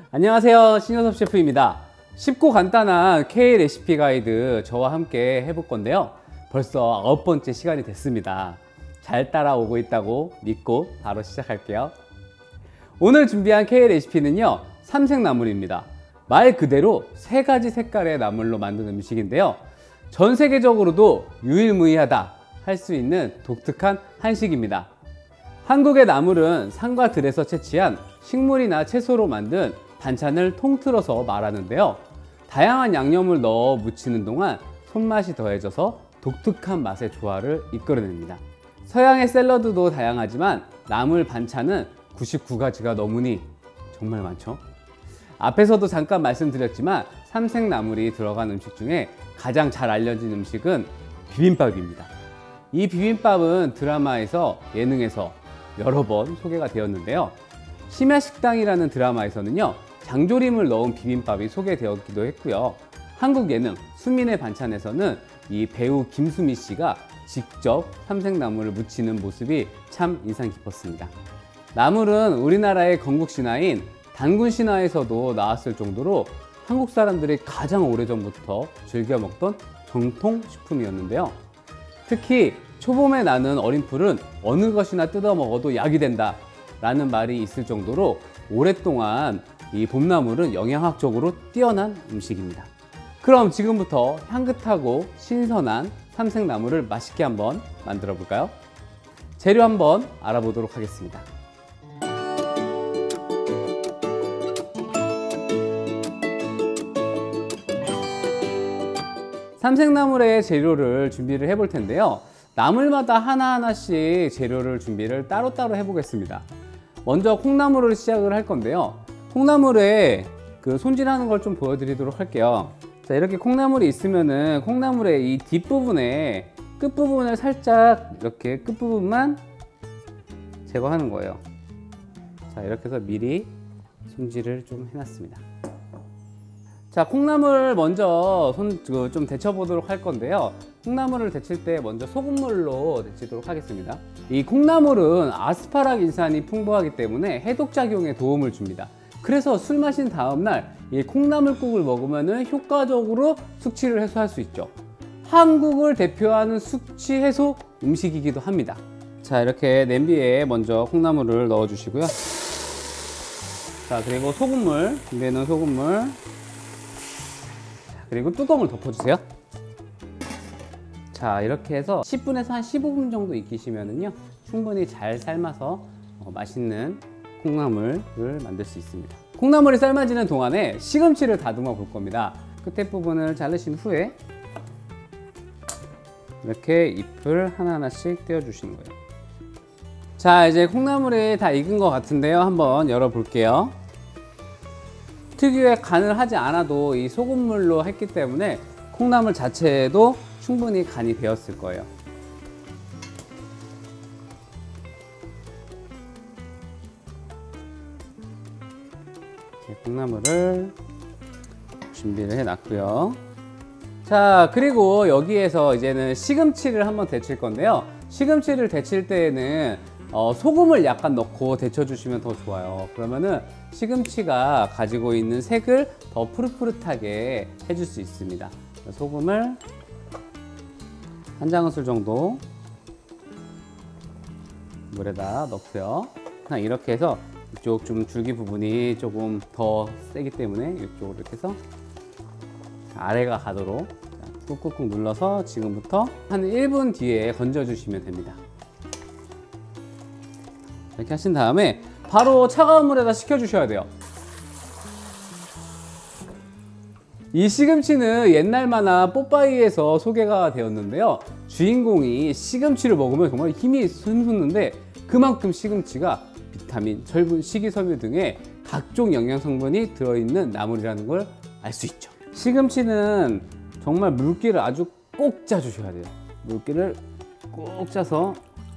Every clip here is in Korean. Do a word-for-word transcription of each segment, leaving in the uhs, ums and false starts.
안녕하세요, 신효섭 셰프입니다. 쉽고 간단한 K 레시피 가이드 저와 함께 해볼 건데요. 벌써 아홉 번째 시간이 됐습니다. 잘 따라오고 있다고 믿고 바로 시작할게요. 오늘 준비한 K 레시피는요, 삼색나물입니다. 말 그대로 세 가지 색깔의 나물로 만든 음식인데요. 전 세계적으로도 유일무이하다 할 수 있는 독특한 한식입니다. 한국의 나물은 산과 들에서 채취한 식물이나 채소로 만든 반찬을 통틀어서 말하는데요. 다양한 양념을 넣어 무치는 동안 손맛이 더해져서 독특한 맛의 조화를 이끌어냅니다. 서양의 샐러드도 다양하지만 나물 반찬은 구십구 가지가 넘으니 정말 많죠. 앞에서도 잠깐 말씀드렸지만 삼색나물이 들어간 음식 중에 가장 잘 알려진 음식은 비빔밥입니다. 이 비빔밥은 드라마에서, 예능에서 여러 번 소개가 되었는데요. 심야식당이라는 드라마에서는요, 장조림을 넣은 비빔밥이 소개되었기도 했고요. 한국 예능 수민의 반찬에서는 이 배우 김수미 씨가 직접 삼색나물을 무치는 모습이 참 인상 깊었습니다. 나물은 우리나라의 건국 신화인 단군 신화에서도 나왔을 정도로 한국 사람들이 가장 오래전부터 즐겨 먹던 정통 식품이었는데요. 특히 초봄에 나는 어린 풀은 어느 것이나 뜯어 먹어도 약이 된다 라는 말이 있을 정도로 오랫동안 이 봄나물은 영양학적으로 뛰어난 음식입니다. 그럼 지금부터 향긋하고 신선한 삼색나물을 맛있게 한번 만들어 볼까요? 재료 한번 알아보도록 하겠습니다. 삼색나물의 재료를 준비를 해 볼 텐데요. 나물마다 하나하나씩 재료를 준비를 따로따로 해 보겠습니다. 먼저 콩나물을 시작을 할 건데요. 콩나물에 그 손질하는 걸 좀 보여드리도록 할게요. 자, 이렇게 콩나물이 있으면은 콩나물의 이 뒷부분에 끝부분을 살짝 이렇게 끝부분만 제거하는 거예요. 자, 이렇게 해서 미리 손질을 좀 해놨습니다. 자, 콩나물 먼저 손, 좀 데쳐 보도록 할 건데요. 콩나물을 데칠 때 먼저 소금물로 데치도록 하겠습니다. 이 콩나물은 아스파라긴산이 풍부하기 때문에 해독작용에 도움을 줍니다. 그래서 술 마신 다음날 이 콩나물국을 먹으면 효과적으로 숙취를 해소할 수 있죠. 한국을 대표하는 숙취 해소 음식이기도 합니다. 자, 이렇게 냄비에 먼저 콩나물을 넣어 주시고요. 자, 그리고 소금물, 준비해 놓은 소금물, 그리고 뚜껑을 덮어주세요. 자, 이렇게 해서 십 분에서 한 십오 분 정도 익히시면은요, 충분히 잘 삶아서 어, 맛있는 콩나물을 만들 수 있습니다. 콩나물이 삶아지는 동안에 시금치를 다듬어 볼 겁니다. 끝에 부분을 자르신 후에 이렇게 잎을 하나하나씩 떼어 주시는 거예요. 자, 이제 콩나물이 다 익은 것 같은데요. 한번 열어 볼게요. 특유의 간을 하지 않아도 이 소금물로 했기 때문에 콩나물 자체에도 충분히 간이 배었을 거예요. 콩나물을 준비를 해 놨고요. 자, 그리고 여기에서 이제는 시금치를 한번 데칠 건데요. 시금치를 데칠 때에는 어, 소금을 약간 넣고 데쳐 주시면 더 좋아요. 그러면은 시금치가 가지고 있는 색을 더 푸릇푸릇하게 해줄 수 있습니다. 소금을 한 장큰술 정도 물에다 넣고요. 그냥 이렇게 해서 이쪽 좀 줄기 부분이 조금 더 세기 때문에 이쪽으로 이렇게 해서 아래가 가도록 꾹꾹꾹 눌러서 지금부터 한 일 분 뒤에 건져 주시면 됩니다. 이렇게 하신 다음에 바로 차가운 물에다 식혀 주셔야 돼요. 이 시금치는 옛날 만화 뽀빠이에서 소개가 되었는데요. 주인공이 시금치를 먹으면 정말 힘이 솟는데 그만큼 시금치가 비타민, 철분, 식이섬유 등의 각종 영양성분이 들어있는 나물이라는 걸 알 수 있죠. 시금치는 정말 물기를 아주 꼭 짜주셔야 돼요. 물기를 꼭 짜서,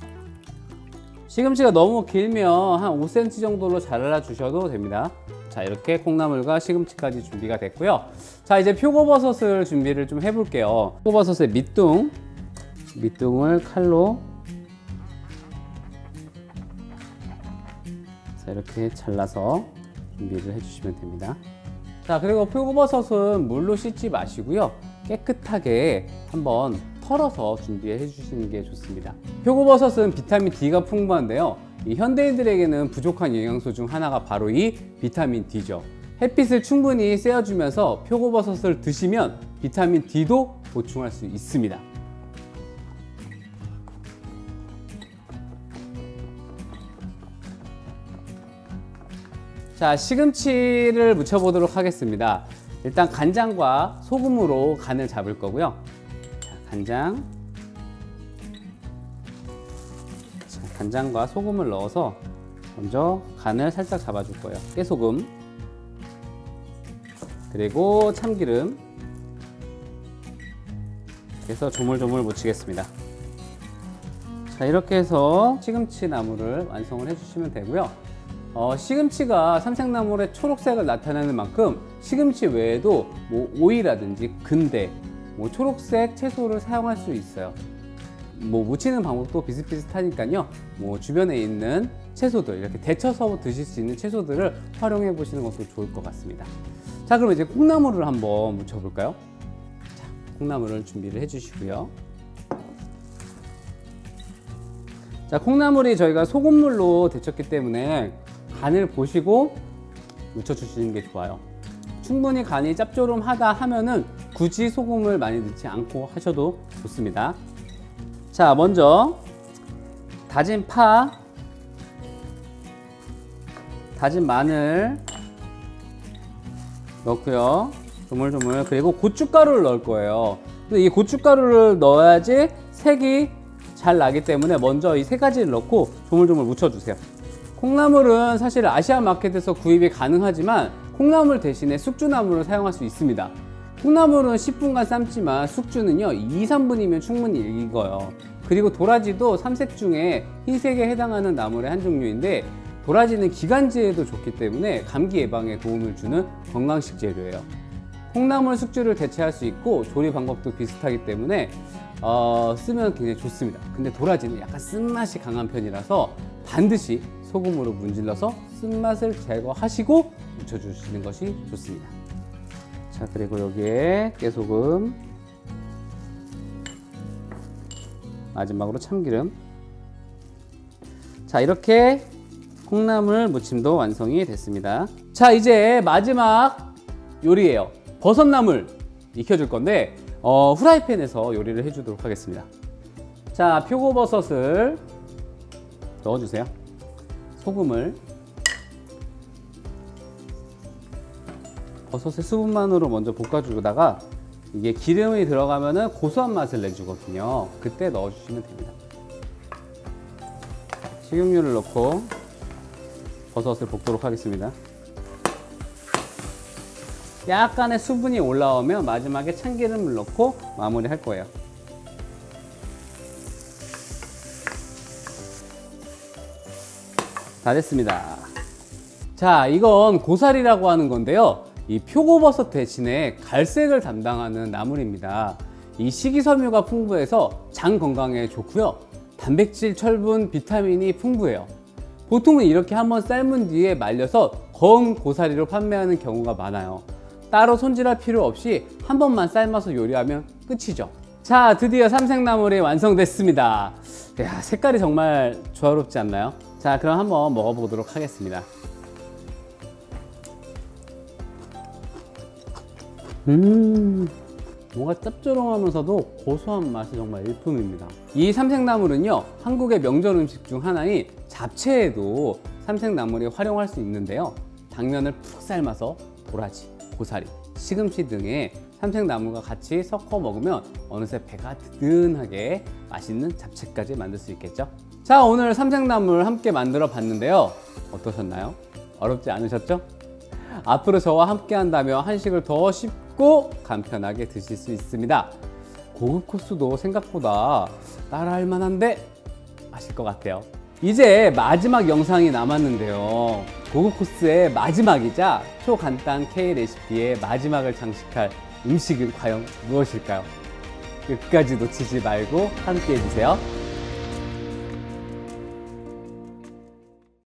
시금치가 너무 길면 한 오 센티미터 정도로 잘라 주셔도 됩니다. 자, 이렇게 콩나물과 시금치까지 준비가 됐고요. 자, 이제 표고버섯을 준비를 좀 해볼게요. 표고버섯의 밑둥, 밑둥을 칼로 자, 이렇게 잘라서 준비를 해주시면 됩니다. 자, 그리고 표고버섯은 물로 씻지 마시고요, 깨끗하게 한번 털어서 준비해 주시는 게 좋습니다. 표고버섯은 비타민 D가 풍부한데요, 이 현대인들에게는 부족한 영양소 중 하나가 바로 이 비타민 D죠. 햇빛을 충분히 쐬어주면서 표고버섯을 드시면 비타민 D도 보충할 수 있습니다. 자, 시금치를 무쳐 보도록 하겠습니다. 일단 간장과 소금으로 간을 잡을 거고요. 자, 간장, 자, 간장과 소금을 넣어서 먼저 간을 살짝 잡아줄 거예요. 깨소금, 그리고 참기름, 그래서 조물조물 묻히겠습니다. 자, 이렇게 해서 시금치 나물을 완성을 해주시면 되고요. 어, 시금치가 삼색나물의 초록색을 나타내는 만큼 시금치 외에도 뭐 오이라든지 근대, 뭐 초록색 채소를 사용할 수 있어요. 뭐 무치는 방법도 비슷비슷하니까요, 뭐 주변에 있는 채소들, 이렇게 데쳐서 드실 수 있는 채소들을 활용해 보시는 것도 좋을 것 같습니다. 자, 그럼 이제 콩나물을 한번 무쳐 볼까요? 자, 콩나물을 준비를 해 주시고요. 자, 콩나물이 저희가 소금물로 데쳤기 때문에 간을 보시고 묻혀 주시는 게 좋아요. 충분히 간이 짭조름하다 하면은 굳이 소금을 많이 넣지 않고 하셔도 좋습니다. 자, 먼저 다진 파, 다진 마늘 넣고요, 조물조물. 그리고 고춧가루를 넣을 거예요. 근데 이 고춧가루를 넣어야지 색이 잘 나기 때문에 먼저 이 세 가지를 넣고 조물조물 묻혀주세요. 콩나물은 사실 아시아 마켓에서 구입이 가능하지만 콩나물 대신에 숙주나물을 사용할 수 있습니다. 콩나물은 십 분간 삶지만 숙주는요 이, 삼 분이면 충분히 익어요. 그리고 도라지도 삼색 중에 흰색에 해당하는 나물의 한 종류인데, 도라지는 기관지에도 좋기 때문에 감기 예방에 도움을 주는 건강식 재료예요. 콩나물 숙주를 대체할 수 있고 조리 방법도 비슷하기 때문에 어, 쓰면 굉장히 좋습니다. 근데 도라지는 약간 쓴맛이 강한 편이라서 반드시 소금으로 문질러서 쓴맛을 제거하시고 묻혀주시는 것이 좋습니다. 자, 그리고 여기에 깨소금, 마지막으로 참기름. 자, 이렇게 콩나물 무침도 완성이 됐습니다. 자, 이제 마지막 요리예요. 버섯나물 익혀줄 건데 어, 후라이팬에서 요리를 해주도록 하겠습니다. 자, 표고버섯을 넣어주세요. 소금을, 버섯의 수분만으로 먼저 볶아주다가 이게 기름이 들어가면은 고소한 맛을 내주거든요. 그때 넣어주시면 됩니다. 식용유를 넣고 버섯을 볶도록 하겠습니다. 약간의 수분이 올라오면 마지막에 참기름을 넣고 마무리할 거예요. 다 됐습니다. 자, 이건 고사리라고 하는 건데요, 이 표고버섯 대신에 갈색을 담당하는 나물입니다. 이 식이섬유가 풍부해서 장 건강에 좋고요, 단백질, 철분, 비타민이 풍부해요. 보통은 이렇게 한번 삶은 뒤에 말려서 거은 고사리로 판매하는 경우가 많아요. 따로 손질할 필요 없이 한 번만 삶아서 요리하면 끝이죠. 자, 드디어 삼색나물이 완성됐습니다. 야, 색깔이 정말 조화롭지 않나요? 자, 그럼 한번 먹어보도록 하겠습니다. 음, 뭔가 짭조름하면서도 고소한 맛이 정말 일품입니다. 이 삼색나물은요, 한국의 명절 음식 중 하나인 잡채에도 삼색나물이 활용할 수 있는데요, 당면을 푹 삶아서 도라지, 고사리, 시금치 등의 삼색나물과 같이 섞어 먹으면 어느새 배가 든든하게 맛있는 잡채까지 만들 수 있겠죠. 자, 오늘 삼색나물 함께 만들어 봤는데요, 어떠셨나요? 어렵지 않으셨죠? 앞으로 저와 함께 한다면 한식을 더 쉽고 간편하게 드실 수 있습니다. 고급 코스도 생각보다 따라할 만한데 맛있을 것 같아요. 이제 마지막 영상이 남았는데요, 고급 코스의 마지막이자 초간단 K 레시피의 마지막을 장식할 음식은 과연 무엇일까요? 끝까지 놓치지 말고 함께 해주세요.